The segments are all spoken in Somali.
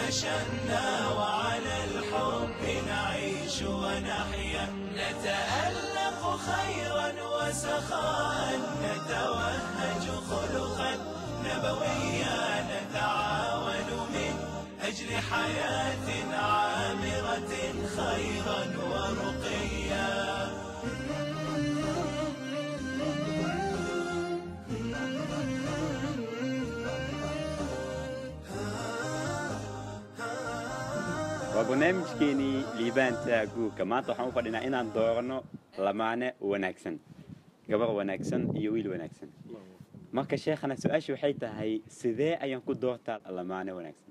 نتشنى وعلى الحب نعيش ونحيا، نتألف خيرا وسخاء، نتوهج خلقا نبويا، نتعاون من أجل حياة عامرة خيرا ورقيا. وبرنامجكيني ليبان تاغو كما تحون فدينا inaan doorno lamaane wanaagsan gabar wanaagsan iyo wiil wanaagsan marka sheekhana su'aashu waxay tahay sidee ayaan ku doortaa lamaane wanaagsan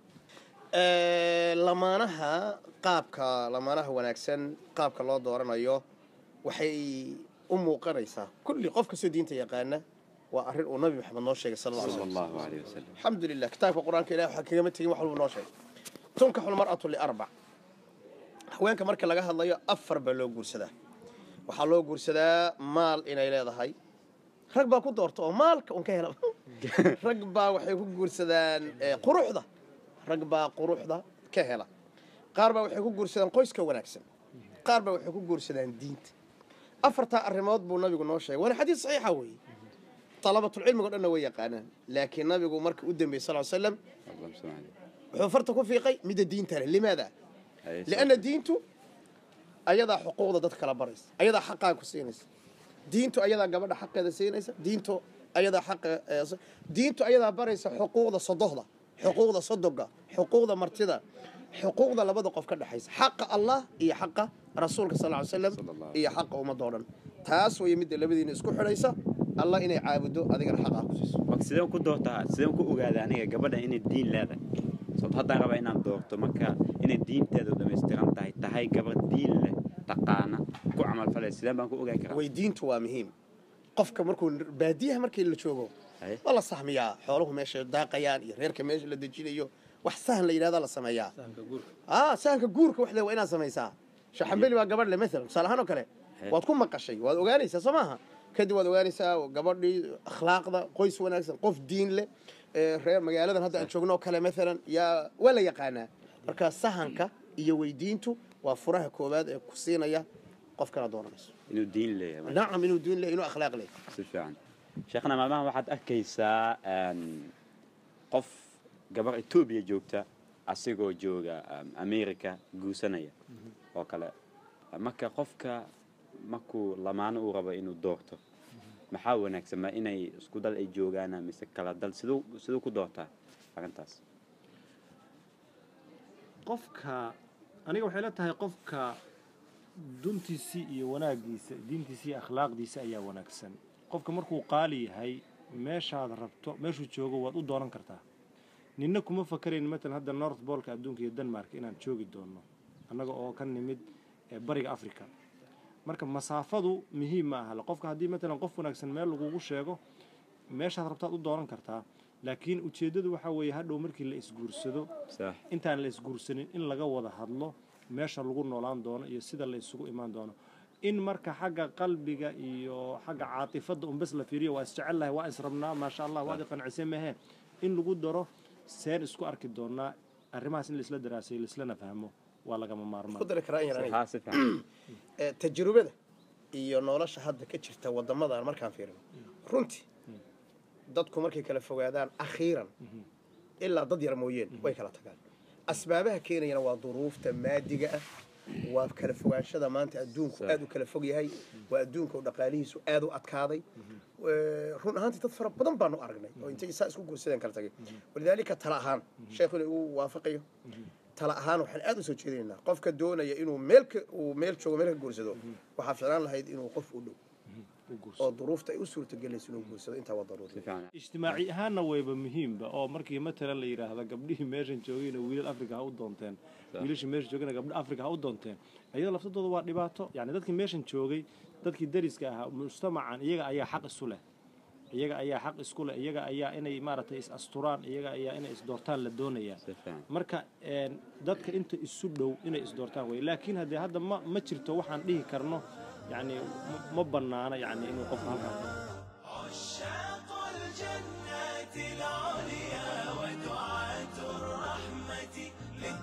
lamaanaha wanaagsan qaabka loo dooranayo waxay u muuqanaysaa kulli qof kasta diinta yaqaana waa arrin uu nabi maxamed noo sheegay sallallahu alayhi wasallam alxamdulillah kitaabka quraanka ilaahay waxa kaga matagin wax walba noo sheegay tunkaxu almar'atu liarbac haweenka marka laga hadlayo afar baa loo guursadaa waxaa loo guursadaa maal inay leedahay rag baa ku doorta oo maalka un ka hela rag baa waxay ku guursadaan quruxda rag baa quruxda ka hela qaar baa waxay ku guursadaan qoyska wanaagsan qaar baa waxay ku guursadaan diinta afarta arrimood buu nabigu noo sheegay waana xadiis saxiixa weeye talabatul cilmiga dhanna way yaqaanaan laakiin nabigu marka u dambeeyay sallallahu alayhi wasallam wuxuu farta ku fiiqay midda diinta leh limaada لأن دينتو أيضا حقوق ضد كلا بريس أيضا حقها كسينيس دينتو أيضا قبل حق هذا سينيس دينتو أيضا حق دينتو أيضا بريس حقوق ذا صدقة حقوق ذا صدقة حقوق ذا مرتدى حقوق ذا لبض قف كذا حيس حق الله هي حق رسولك صلى الله عليه وسلم هي حق ومدورا تاس ويمد لبدين اسكو حريسة الله إني عابدو هذيك الحق كسيس وكسيدهم كدورتها سيدهم كوجادا أنا قبل إن الدين لا صوت هذا ربع إن دورته مكة إن الدين تدو دمستيران تهاي قبل دين له تقانا كو عمل فلسطين بانكو أوجاي كرا ويدين توا مهم قفك مركو باديها مركي اللي تشوفه والله صح مياه حوله ماشي داقيان غيرك ماشي اللي تجيني وحسهل اللي هذا الله سمياه سانك جورك وحده وين سميساه شحنبلي وقبل له مثلا صالحانو كله وتكون مقشي وأوجانيسا سماها كدي وأوجانيسا وقبل أخلاق ذا قيس وناكس قف دين له reer magaaladan hadda aan joogno kale مثلا ya wala yaqaana marka sahanka iyo weydiintu waa furaha koobaad ee ku siinaya qofkana doonayso inuu diin leeyahay naam inuu diin leeyahay inuu akhlaaq leeyahay si fiican sheekhna maamaha waxaad arkaysaa qof gabar Itoobiya joogta asigoo jooga America guusanaya oo kale marka qofka markuu lamaano uu rabo inuu doorto maxaa wanaagsan ma inay isku dal ay joogaan mise kala dal sidoo ku doortaa arintaas qofka aniga waxay la tahay qofka duntiisi iyo wanaagiisa diintiisa iyo akhlaaqdiisa ayaa wanaagsan qofka markuu qaali yahay meeshaad rabto meeshuu joogo waad u dooran kartaa ninna kuma fakareen mesela hadda North Pole-ka adduunka iyo Denmark inaan joogi doono annaga oo ka nimid bariga Afrika marka masaafadu muhiim ma aha qofka hadii mesela qof wanaagsan meel lagu sheego meeshaad rabtaad u dooran kartaa laakiin ujeedadu waxa weeye hadhow markii la isguursado intaan la isguursanin in laga wada hadlo meesha lagu noolaan doono iyo sida la isugu imaan doono in marka xagga qalbiga iyo xagga caatifada bas la fiiriyo waa isjecelahay waa israbnaa ma sha Allah waa qanacsan maahe in lagu daro seen isku arki doonaa arrimahaas in la isla daraasay la isla fahmo waa laga maarmaan qodar karaan tajrubada iyo nolosha hadda ka jirta wadamadan markaan fiirino runtii dadku markay kala fogaadaan akhiiran ilaa dad yar mooyeen way kala tagaan asbaabaha keenayna waa duruufta maadiga ah waa kala fogaanshada maanta adduunku aad u kala fog yahay waa adduunka dhaqaalihiisu aad u adkaaday run ahaantii dad fara badan baanu aragnay oo intay isaa isku guursadeen kala tagay walidaalika tala ahaan sheekhu uu waafaqayo tala ahaan waxaan aad u soo jeedinaynaa qofka doonaya inuu meel joogo meel ka guursado waxa fiican lahayd inuu qof u dhow oo duruufta ay u suurtagelayso inuu guursado inta waa daruuri ijtimaaci ahaanna wayba muhiimba oo markii mesela la yiraahdo gabdhihii meeshan joogayna wiilal Afrika ha u doonteen wiilasha meeshan joogayna gabdho Afrika ha u doonteen ayada laftooda waa dhibaato yani dadkii meeshan joogay dadkii dariska ahaa mujtamacan iyaga ayaa xaq isu leh iyaga ayaa xaq isku leh iyaga ayaa inay maaragtay is asturaan iyaga ayaa inay is doortaan la doonaya marka dadka inta isu dhow inay is doortaan way laakiin hadda ma jirto waxaan dhihi karno يعني ما بنانا يعني إنه قف هالكلام عشاق الجنات العليا ودعاة الرحمة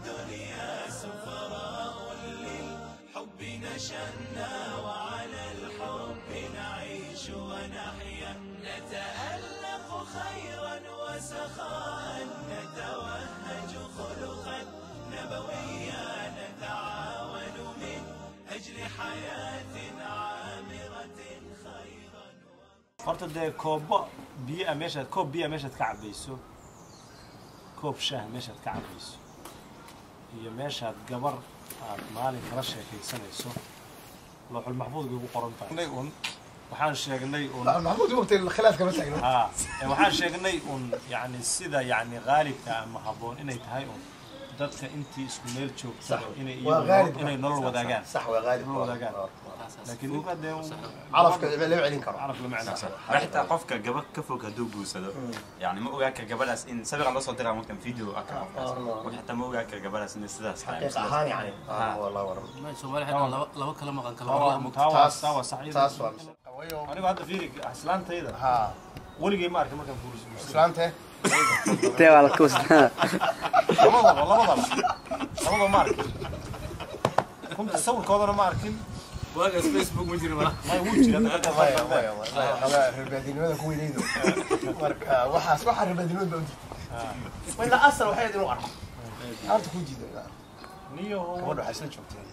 نشأنا وعلى الحب نعيش ونحيا نتألق خيرا وسخاء نتوهج خلقا نبويا نتعاون من أجل حياة عامرة خيرا. horta dee koob biya meeshaad ka cabayso koob shaah meeshaad ka cabayso iyo meeshaad gabar aad maalin kala sheekaysanayso looxul maxfuudka ugu qoran tahay waxaan sheegnay محمود وقت الخلاف كما تقول waxaan sheegnay yani sida yani qaalibka ama haboon inay tahay dadka intii isku meel joogto inay nolol wadaagaan صح وغالب laakiin ninka dee عرفك لو علين كرم caraf la macna حتى قفك جبك كفوك هدوء جوسده يعني ما أوجاك جبلاس إن سبق الله صدق ممكن فيديو أكثر وحتى ما أوجاك جبلاس إن السداس حقيقة هاني يعني والله ورم ما سوالي حنا لو كلام عن كلام tawa saxiib تاسوا anigu hadda fiiri islaantayda ها weligay ma arkin markaan fuuliso سلامته labadaba ma arkin kunta sawirkoodana ma arkin واقف فيسبوك مجري ما may wuu jira ربادينودا كوينيدو marka waxaas waxa ribadinooda baa wayna asal waxay idin u arko aad ku jiido niyo gabadha waxay soo joogtay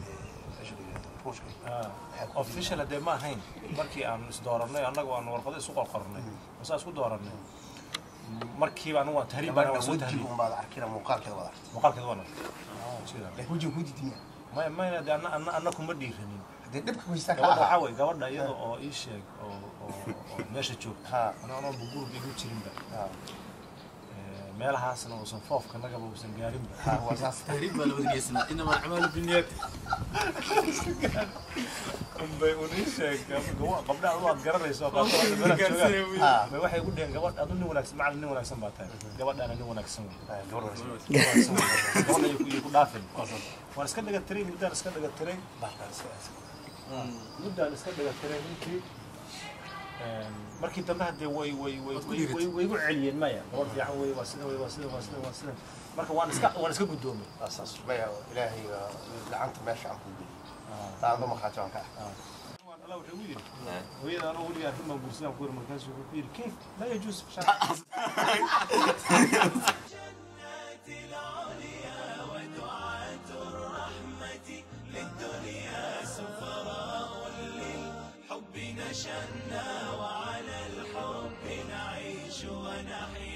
official hadee ma ahayn markii aan isdooranay annagu aan warqado isu qorqornay wasaa isku dooranay markiiba anigu waan tahriib baan soo tahriib baad arkina muuqaalkeeda wada muuqaalkeeda waan wajiga ku jiidina mayna dee anna kuma dhiiranin hadii dhibka ku haystaa gabadha kala waxaa weeye gabadha iyada oo ii sheeg oo meesha joogta anoo buguurka igu jirinba meelahaasna uusan foofka nagaba uusan gaarinba تهريب ولا بدي يسمع انما الاعمال بالنيات bay uu ii sheeg gabdhaha waad garanayso waxay ugu dhigeen gabadh adu nin wanaagsan macallin nin wanaagsan baa tahay gabadhaana nin wanaagsan gabadha ay ku dhaafin waan iska dhaga tiray muddaan iska dhaga tiray ninkii markii dambe hadee way igu celiyeen maya gabadh fiican wey waa sida marka waan iska guddoomay asaas baya ilaahay gacanta meesha aan ku gudbiyo taado ma khaajo aan ka الله وحوير وإذا أنا أقول يا أخي ما بوسنا كور مركز وكبير كيف لا يجوز جنات العليا ودعاة الرحمة للدنيا سفراء للحب نشأنا وعلى الحب نعيش ونحيا